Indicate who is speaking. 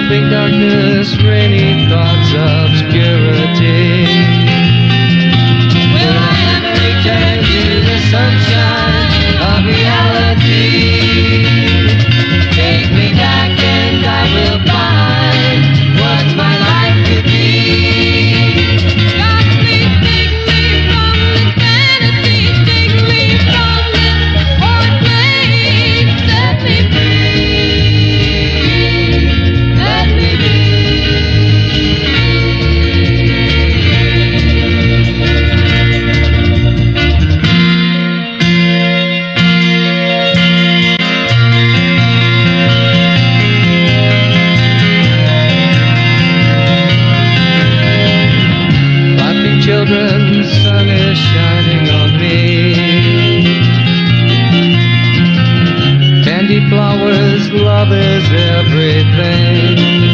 Speaker 1: Sleeping darkness, rainy thoughts, obscurity. Will I ever return to the sunshine of reality? Take me back and I will find what my life could be. God, please take me from this fantasy, take me from this horrid place. Set me free, let me be. Laughing children, sun is shining on me. Candy flowers, love is everything.